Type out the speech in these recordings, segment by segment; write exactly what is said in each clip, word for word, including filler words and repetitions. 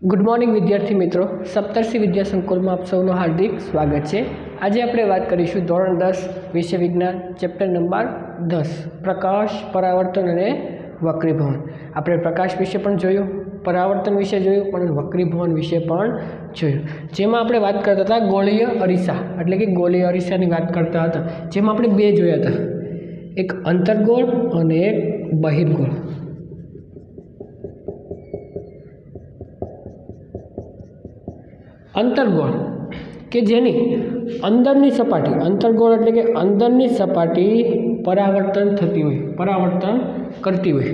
Good morning विद्यार्थी मित्रों, सप्तर्षि विद्या संकुल में आप सबનું हार्दिक स्वागत है। आज આપણે વાત કરીશું ધોરણ દસ વિષય વિજ્ઞાન ચેપ્ટર નંબર દસ પ્રકાશ, પરાવર્તન અને વક્રીભવન। આપણે પ્રકાશ વિશે પણ જોયું, પરાવર્તન વિશે જોયું, પણ વક્રીભવન વિશે પણ જોયું। જેમાં આપણે વાત કરતા હતા ગોળીય અરીસા, એટલે કે ગોળીય અરીસાની વાત કરતા હતા, જેમાં આપણે બે જોયા હતા, એક અંતર્ગોળ અને એક બહિર્ગોળ। अंतर्गोळ के जेनी अंदरनी सपाटी, अंतर्गोळ एटले के अंदरनी सपाटी परावर्तन थती होय, परावर्तन करती होय,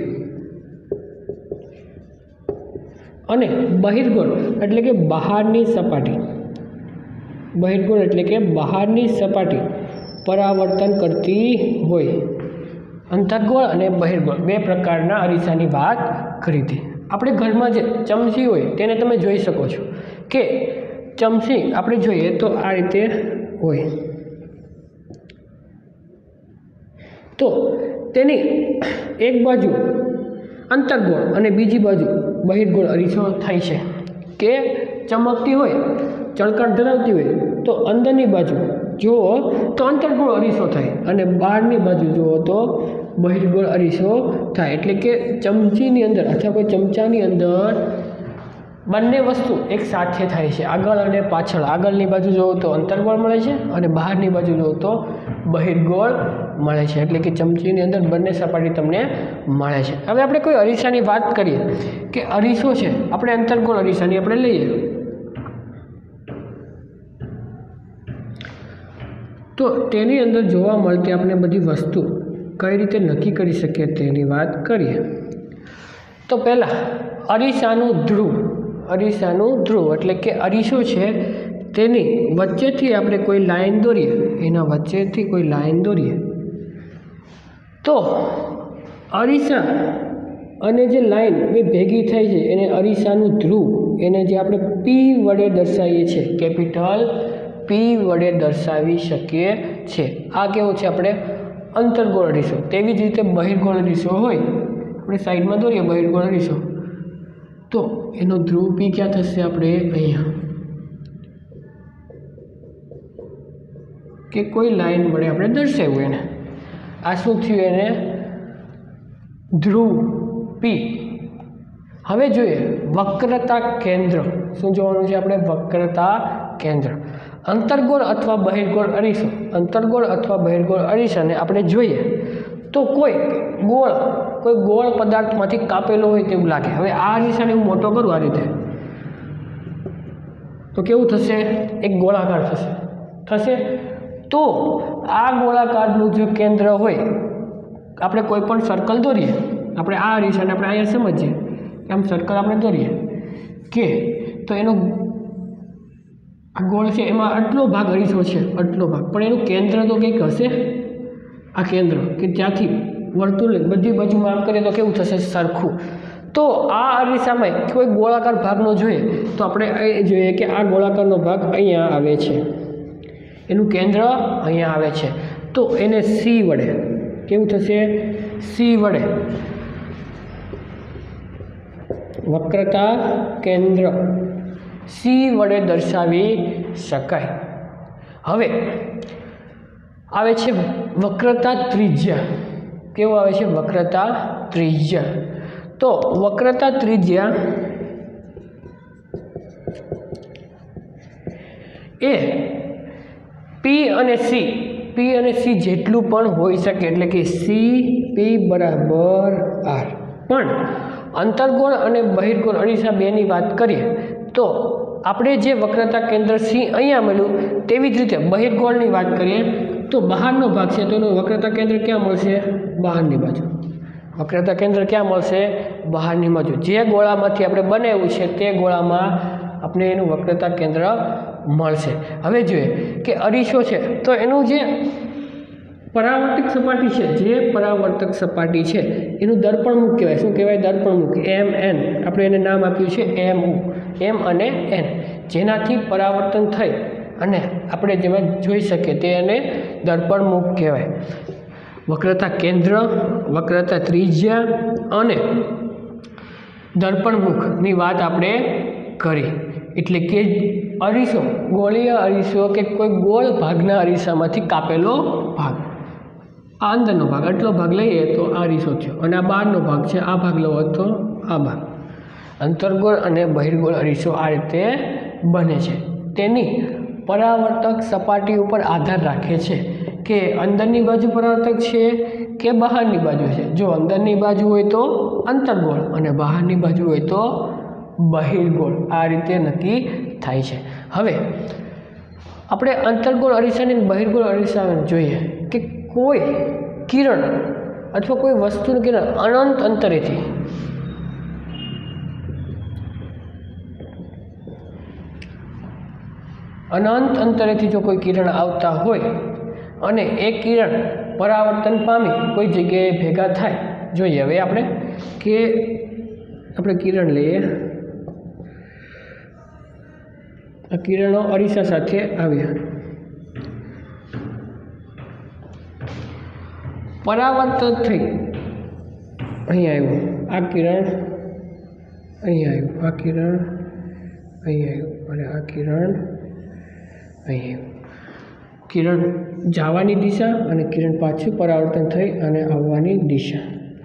अने बहिर्गोळ एटले के बहारनी सपाटी, बहिर्गोळ एटले के बहारनी सपाटी परावर्तन करती होय। अंतर्गोळ अने बहिर्गोळ बे प्रकारना अरीसानी वात करी हती। आपणे घरमां जे चमची होय तेने तमे जोई शको छो के चमची આપણે જોઈએ તો આ રીતે હોય, તો તેની એક બાજુ અંતર્ગોળ અને બીજી બાજુ બહિર્ગોળ અરીસો થાય છે કે ચમકતી હોય, ચળકટ ધરાવતી હોય તો અંદરની બાજુ જુઓ તો અંતર્ગોળ અરીસો થાય અને બહારની બાજુ જુઓ તો બહિર્ગોળ અરીસો થાય। એટલે કે ચમચીની અંદર અથવા કોઈ ચમચાની અંદર બંને વસ્તુ એક સાથે થાય છે, આગળ અને પાછળ। આગળની બાજુ જોવો તો અંતર્ગોળ મળે છે અને બહારની બાજુ જોવો તો બહિર્ગોળ મળે છે। એટલે કે ચમચીની અંદર બંને સપાટી તમને મળે છે। હવે આપણે કોઈ અરીસાની વાત કરીએ કે અરીસો છે, આપણે અંતર્ગોળ અરીસાની આપણે લઈએ તો તેની અંદર જોવા મળતી આપણે બધી વસ્તુ કઈ રીતે નક્કી કરી શકીએ તેની વાત કરીએ। તો પહેલાં અરીસાનું ધ્રુવ, અરીસાનું ધ્રુવ એટલે કે અરીસો છે તેની વચ્ચેથી આપણે કોઈ લાઈન દોરીએ, એના વચ્ચેથી કોઈ લાઈન દોરીએ તો અરીસા અને જે લાઈન એ ભેગી થાય છે એને અરીસાનું ધ્રુવ, એને જે આપણે પી વડે દર્શાવીએ છીએ, કેપિટલ પી વડે દર્શાવી શકીએ છીએ। આ કેવો છે આપણે અંતર્ગોળ અરીસો। તેવી જ રીતે બહિર્ગોળ અરીસો હોય, આપણે સાઈડમાં દોરીએ બહિર્ગોળ અરીસો તો એનો ધ્રુવ પી ક્યાં થશે, આપણે અહીંયા કે કોઈ લાઈન વડે આપણે દર્શાવ્યું એને। આ શું થયું, એને ધ્રુવ પી। હવે જોઈએ વક્રતા કેન્દ્ર, શું જોવાનું છે આપણે, વક્રતા કેન્દ્ર। અંતર્ગોળ અથવા બહિર્ગોળ અરીસો, અંતર્ગોળ અથવા બહિર્ગોળ અરીસાને આપણે જોઈએ તો કોઈ ગોળ, કોઈ ગોળ પદાર્થમાંથી કાપેલો હોય તેવું લાગે। હવે આ અરીસાને હું મોટો કરું આ રીતે તો કેવું થશે, એક ગોળાકાર થશે થશે તો આ ગોળાકારનું જે કેન્દ્ર હોય, આપણે કોઈ પણ સર્કલ દોરીએ, આપણે આ અરીસાને આપણે અહીંયા સમજીએ કે આમ સર્કલ આપણે દોરીએ કે તો એનો આ ગોળ છે એમાં આટલો ભાગ અરીસો છે, આટલો ભાગ, પણ એનું કેન્દ્ર તો કંઈક હશે, આ કેન્દ્ર કે જ્યાંથી વર્તુળ બધી બાજુમાં આમ કરીએ તો કેવું થશે, સરખું। તો આ અરીસામાં કોઈ ગોળાકાર ભાગનો જોઈએ તો આપણે એ જોઈએ કે આ ગોળાકારનો ભાગ અહીંયા આવે છે, એનું કેન્દ્ર અહીંયા આવે છે, તો એને સી વડે કેવું થશે, સી વડે વક્રતા કેન્દ્ર સી વડે દર્શાવી શકાય। હવે આવે છે વક્રતા ત્રિજ્યા, કેવું આવે છે, વક્રતા ત્રિજ્યા। તો વક્રતા ત્રિજ્યા એ પી અને સી, પી અને સી જેટલું પણ હોઈ શકે, એટલે કે સી પી બરાબર આર। પણ અંતર્ગોળ અને બહિર્ગોળ અરીસા બેની વાત કરીએ તો આપણે જે વક્રતા કેન્દ્ર સી અહીંયા મળ્યું તેવી જ રીતે બહિર્ગોળની વાત કરીએ તો બહારનો ભાગ છે તો એનું વક્રતા કેન્દ્ર ક્યાં મળશે, બહારની બાજુ। વક્રતા કેન્દ્ર ક્યાં મળશે, બહારની બાજુ। જે ગોળામાંથી આપણે બનાવ્યું છે તે ગોળામાં આપણે એનું વક્રતા કેન્દ્ર મળશે। હવે જોઈએ કે અરીસો છે તો એનું જે પરાવર્તક સપાટી છે, જે પરાવર્તક સપાટી છે એનું દર્પણમુખ કહેવાય, શું કહેવાય, દર્પણમુખ, એમ એન, આપણે એને નામ આપ્યું છે એમ ઉ, એમ અને એન, જેનાથી પરાવર્તન થઈ અને આપણે જેમાં જોઈ શકીએ તેને દર્પણમુખ કહેવાય। વક્રતા કેન્દ્ર, વક્રતા ત્રિજ્યા અને દર્પણમુખની વાત આપણે કરી, એટલે કે અરીસો ગોળીય અરીસો કે કોઈ ગોળ ભાગના અરીસામાંથી કાપેલો ભાગ, આ અંદરનો ભાગ આટલો ભાગ લઈએ તો આ અરીસો થયો, અને આ બહારનો ભાગ છે, આ ભાગ લો તો આ ભાગ. અંતર્ગોળ અને બહિર્ગોળ અરીસો આ રીતે બને છે. તેની પરાવર્તક સપાટી ઉપર આધાર રાખે છે કે અંદરની બાજુ પરાવર્તક છે કે બહારની બાજુ છે. જો અંદરની બાજુ હોય તો અંતર્ગોળ અને બહારની બાજુ હોય તો બહિર્ગોળ, આ રીતે નક્કી થાય છે. હવે આપણે અંતર્ગોળ અરીસાની બહિર્ગોળ અરીસાને જોઈએ કે કોઈ કિરણ અથવા કોઈ વસ્તુનું કિરણ અનંત અંતરેથી અનંત અંતરેથી જો કોઈ કિરણ આવતા હોય અને એ કિરણ પરાવર્તન પામી કોઈ જગ્યાએ ભેગા થાય. જોઈએ હવે આપણે કે આપણે કિરણ લઈએ, આ કિરણો અરીસા સાથે આવ્યા, પરાવર્તન થઈ અહીંયા આવ્યું, આ કિરણ અહીંયા આવ્યું, આ કિરણ અહીંયા આવ્યું અને આ કિરણ અહીંયા. કિરણ જવાની દિશા અને કિરણ પાછું પરાવર્તન થઈ અને આવવાની દિશા.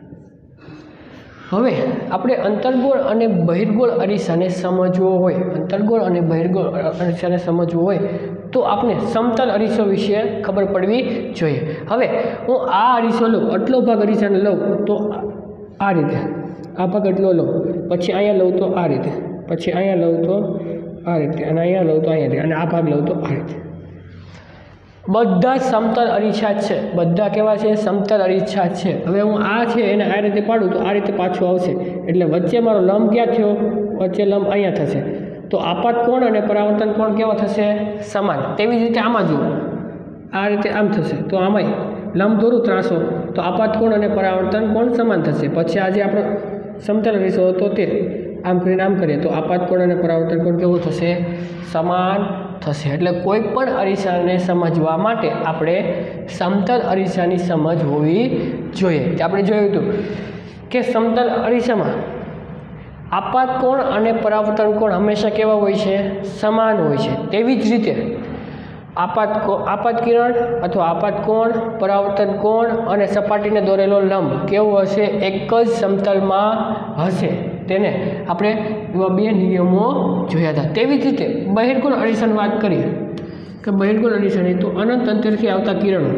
હવે આપણે અંતર્ગોળ અને બહિર્ગોળ અરીસાને સમજવો હોય, અંતર્ગોળ અને બહિર્ગોળ અરીસાને સમજવું હોય તો આપણે સમતલ અરીસો વિશે ખબર પડવી જોઈએ. હવે હું આ અરીસો લઉં, આટલો ભાગ અરીસાને લઉં તો આ રીતે, આ ભાગ એટલો લઉં, પછી અહીંયા લઉં તો આ રીતે, પછી અહીંયા લઉં તો આ રીતે, અને અહીંયા લઉં તો અહીંયા, અને આ ભાગ લઉં તો આ રીતે. બધા સમતલ અરીસા છે, બધા કેવા છે? સમતલ અરીસા છે. હવે હું આ છે એને આ રીતે પાડું તો આ રીતે પાછું આવશે, એટલે વચ્ચે મારો લંબ ક્યાં થયો? વચ્ચે લંબ અહીંયા થશે. તો આપાત કોણ અને પરાવર્તન કોણ કેવો થશે? સમાન. તેવી જ રીતે આમાં જુઓ, આ રીતે આમ થશે તો આમાંય લંબ દોરું ત્રાસો તો આપાત કોણ અને પરાવર્તન કોણ સમાન થશે. પછી આજે આપણો સમતલ અરીસો હતો તે આમ કરીને આમ કરીએ તો આપાત કોણ અને પરાવર્તન કોણ કેવું થશે? સમાન થશે. એટલે કોઈ પણ અરીસાને સમજવા માટે આપણે સમતલ અરીસાની સમજ હોવી જોઈએ. આપણે જોયું હતું કે સમતલ અરીસામાં આપાત કોણ અને પરાવર્તન કોણ હંમેશા કેવા હોય છે? સમાન હોય છે. તેવી જ રીતે આપાત આપાત કિરણ અથવા આપાત કોણ, પરાવર્તન કોણ અને સપાટીને દોરેલો લંબ કેવું હશે? એક જ સમતલમાં હશે. તેને આપણે એવા બે નિયમો જોયા હતા. તેવી જ રીતે બહિર્ગોળ અરીસાની વાત કરીએ કે બહિર્ગોળ અરીસાની તો અનંત અંતરથી આવતા કિરણો,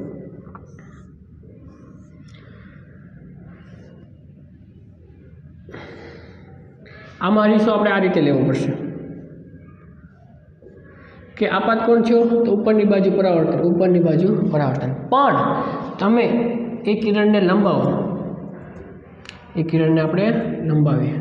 આમાં અરીસો આપણે આ રીતે લેવો પડશે કે આપાત કોણ થયો તો ઉપરની બાજુ પરાવર્તન, ઉપરની બાજુ પરાવર્તન. પણ તમે એ કિરણને લંબાવો, એ કિરણને આપણે લંબાવીએ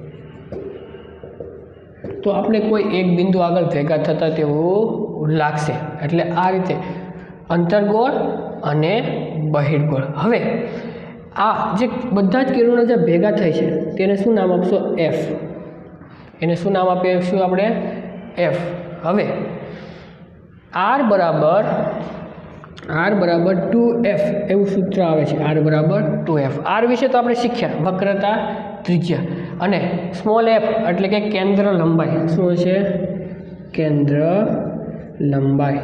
તો આપણે કોઈ એક બિંદુ આગળ ભેગા થતા તેવું લાગશે. એટલે આ રીતે અંતર્ગોળ અને બહિર્ગોળ. હવે આ જે બધા જ કિરણો જે ભેગા થાય છે તેને શું નામ આપશો? એફ. એને શું નામ આપીશું આપણે? એફ. હવે આર બરાબર આર બરાબર ટુ એફ એવું સૂત્ર આવે છે. આર બરાબર ટુ એફ. આર વિશે તો આપણે શીખ્યા, વક્રતા ત્રિજ્યા, અને સ્મોલ એફ એટલે કે કેન્દ્ર લંબાઈ. શું છે? કેન્દ્ર લંબાઈ.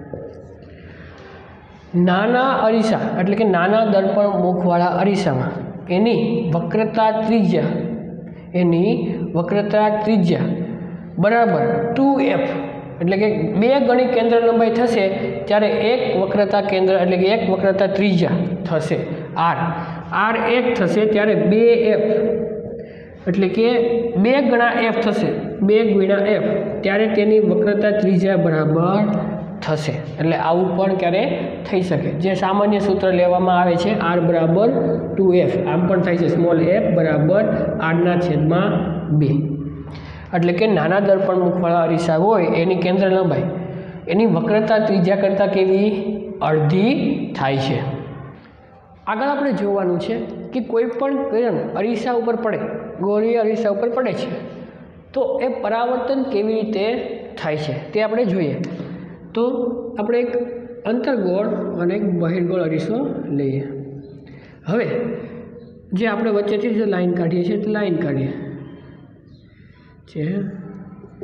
નાના અરીસા એટલે કે નાના દર્પણ મુખવાળા અરીસામાં એની વક્રતા ત્રિજ્યા એની વક્રતા ત્રિજ્યા બરાબર ટુ એફ એટલે કે બે ગણી કેન્દ્ર લંબાઈ થશે ત્યારે એક વક્રતા કેન્દ્ર એટલે કે એક વક્રતા ત્રિજ્યા થશે આર. આર એક થશે ત્યારે બે એફ એટલે કે બે ગણા એફ થશે, બે ગુણ્યા એફ ત્યારે તેની વક્રતા ત્રિજ્યા બરાબર થશે. એટલે આવું પણ ક્યારે થઈ શકે. જે સામાન્ય સૂત્ર લેવામાં આવે છે આર બરાબર ટુ એફ, આમ પણ થાય છે સ્મોલ એફ બરાબર આરના છેદમાં બે. એટલે કે નાના દર્પણ મુખવાળા અરીસા હોય એની કેન્દ્ર લંબાઈ એની વક્રતા ત્રિજ્યા કરતાં કેવી? અડધી થાય છે. આગળ આપણે જોવાનું છે કે કોઈ પણ કિરણ અરીસા ઉપર પડે, ગોળીય અરીસા ઉપર પડે છે તો એ પરાવર્તન કેવી રીતે થાય છે તે આપણે જોઈએ. તો આપણે એક અંતર્ગોળ અને એક બહિર્ગોળ અરીસો લઈએ. હવે જે આપણે વચ્ચેથી જે લાઈન કાઢીએ છીએ તે લાઈન કાઢીએ છે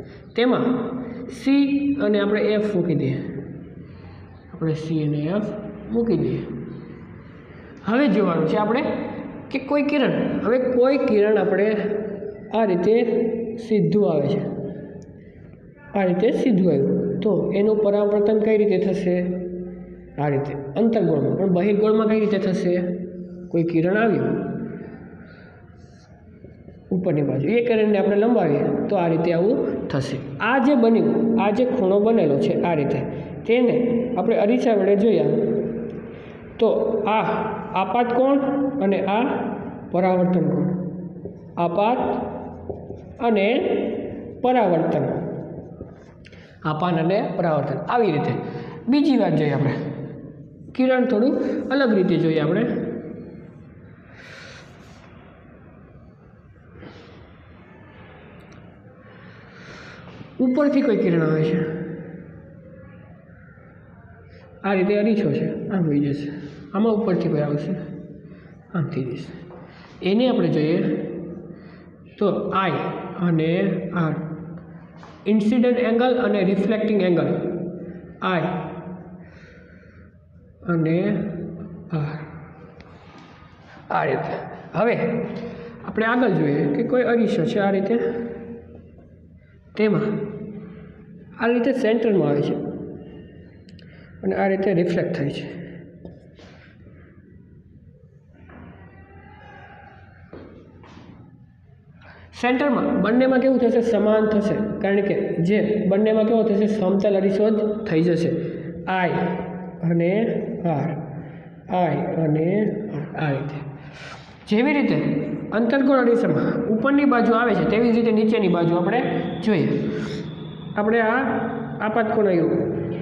તેમાં સી અને આપણે એફ મૂકી દઈએ, આપણે સી અને એફ મૂકી દઈએ. હવે જોવાનું છે આપણે કે કોઈ કિરણ, હવે કોઈ કિરણ આપણે આ રીતે સીધું આવે છે, આ રીતે સીધું આવ્યું તો એનું પરાવર્તન કઈ રીતે થશે? આ રીતે અંતર્ગોળમાં. પણ બહિર્ગોળમાં કઈ રીતે થશે? કોઈ કિરણ આવ્યું ઉપરની બાજુ, એ કિરણને આપણે લંબાવીએ તો આ રીતે આવું થશે. આ જે બન્યું, આ જે ખૂણો બનેલો છે આ રીતે, તેને આપણે અરીસા વડે જોયા તો આ આપાત કોણ અને આ પરાવર્તન કોણ, આપાત અને પરાવર્તન, આપાન અને પરાવર્તન. આવી રીતે બીજી વાત જોઈએ આપણે, કિરણ થોડું અલગ રીતે જોઈએ આપણે. ઉપરથી કોઈ કિરણ આવે છે, આ રીતે અરીસો છે, આમ હોઈ જશે, આમાં ઉપરથી કોઈ આવશે, આમથી જશે. એને આપણે જોઈએ તો આઈ અને આર, ઇન્સિડન્ટ એંગલ અને રિફ્લેક્ટિંગ એંગલ, આઈ અને આર, આ રીતે. હવે આપણે આગળ જોઈએ કે કોઈ અરીસો છે આ રીતે, તેમાં આ રીતે સેન્ટરમાં આવે છે અને આ રીતે રિફ્લેક્ટ થાય છે. સેન્ટરમાં બંનેમાં કેવું થશે? સમાન થશે, કારણ કે જે બંનેમાં કેવો થશે? સમતલ અરીસો જ થઈ જશે. આઈ અને આર, આઈ અને આર, આ રીતે. જેવી રીતે અંતર્ગોળ અરીસામાં ઉપરની બાજુ આવે છે તેવી જ રીતે નીચેની બાજુ આપણે જોઈએ. આપણે આ આપાત કોણ આવ્યું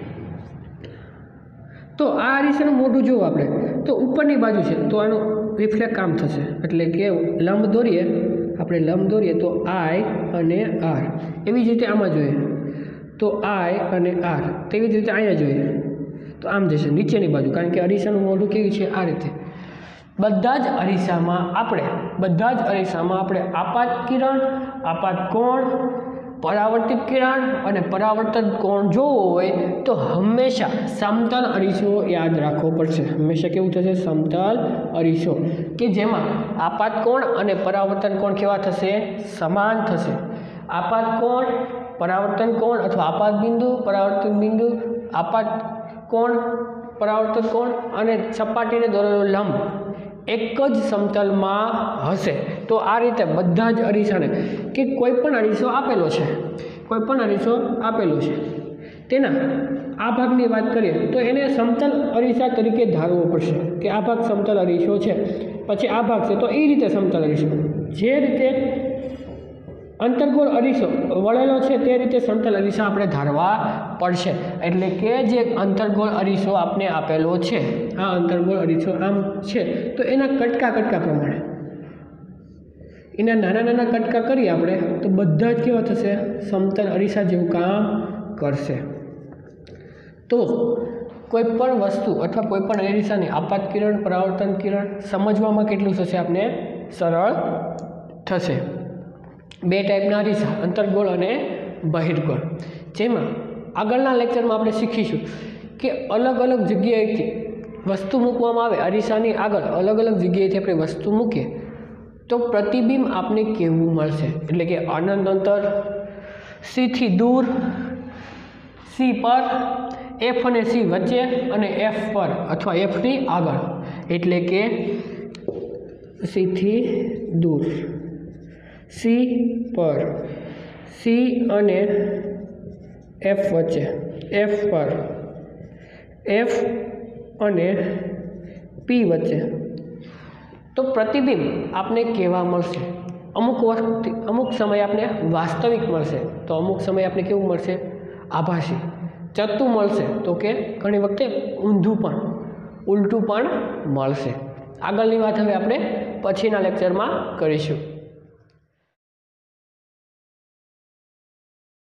તો આ અરીસાનું મોઢું જોવું આપણે તો ઉપરની બાજુ છે તો આનું રિફ્લેક્ટ કામ થશે, એટલે કે લંબ દોરીએ આપણે, લંબ દોરીએ તો આઈ અને આર. એવી જ રીતે આમાં જોઈએ તો આઈ અને આર, તેવી જ રીતે અહીંયા જોઈએ તો આમ જશે નીચેની બાજુ, કારણ કે અરીસાનું મોઢું કેવી છે? આ રીતે. બધા જ અરીસામાં આપણે બધા જ અરીસામાં આપણે આપાત કિરણ, આપાત કોણ, પરાવર્તિત કિરણ અને પરાવર્તન કોણ જોવો હોય તો હંમેશા સમતલ અરીસો યાદ રાખવો પડશે. હંમેશા કેવું થશે? સમતલ અરીસો, કે જેમાં આપાત કોણ અને પરાવર્તન કોણ કેવા થશે? સમાન થશે. આપાત કોણ, પરાવર્તન કોણ અથવા આપાત બિંદુ, પરાવર્તન બિંદુ, આપાત કોણ, પરાવર્તન કોણ અને સપાટીને દોરેલો લંબ એક જ સમતલમાં હશે. તો આ રીતે બધા જ અરીસાને, કે કોઈ પણ અરીસો આપેલો છે, કોઈ પણ અરીસો આપેલો છે, તેના આ ભાગની વાત કરીએ તો એને સમતલ અરીસા તરીકે ધારવો પડશે, કે આ ભાગ સમતલ અરીસો છે, પછી આ ભાગ છે તો એ રીતે સમતલ અરીસો. જે રીતે અંતર્ગોળ અરીસો વળેલો છે તે રીતે સમતલ અરીસા આપણે ધારવા પડશે. એટલે કે જે અંતર્ગોળ અરીસો આપણે આપેલો છે, આ અંતર્ગોળ અરીસો આમ છે તો એના કટકા કટકા પ્રમાણે એના નાના નાના કટકા કરીએ આપણે તો બધા જ કેવા થશે? સમતલ અરીસા જેવું કામ કરશે. તો કોઈ પણ વસ્તુ અથવા કોઈ પણ અરીસાની આપાત કિરણ, પરાવર્તન કિરણ સમજવામાં કેટલું થશે? આપણે સરળ થશે. બે ટાઈપના અરીસા, અંતર્ગોળ અને બહિર્ગોળ, જેમાં આગળના લેક્ચરમાં આપણે શીખીશું કે અલગ અલગ જગ્યાએથી વસ્તુ મૂકવામાં આવે, અરીસાની આગળ અલગ અલગ જગ્યાએથી આપણે વસ્તુ મૂકીએ તો પ્રતિબિંબ આપને કેવું મળશે. એટલે કે અનંત અંતર, સીથી દૂર, સી પર, એફ અને સી વચ્ચે અને એફ પર અથવા એફની આગળ, એટલે કે સીથી દૂર, સી પર, સી અને એફ વચ્ચે, એફ પર, એફ અને પી વચ્ચે. તો પ્રતિબિંબ આપને કેવા મળશે? અમુક વખત અમુક સમય આપને વાસ્તવિક મળશે, તો અમુક સમય આપને કેવું મળશે? આભાસી. ચત્તું મળશે તો કે ઘણી વખતે ઊંધું પણ, ઉલટું પણ મળશે. આગળની વાત હવે આપણે પછીના લેક્ચરમાં કરીશું.